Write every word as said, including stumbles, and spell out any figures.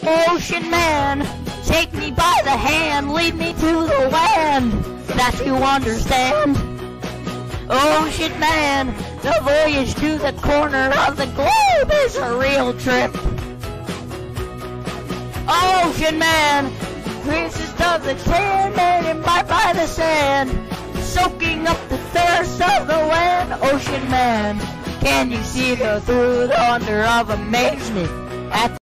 Ocean man, take me by the hand, lead me to the land that you understand. Ocean man, the voyage to the corner of the globe is a real trip. Ocean man, greasest of the tan and imbibed by the sand, soaking up the thirst of the land. Ocean man, can you see the through the wonder of amazement at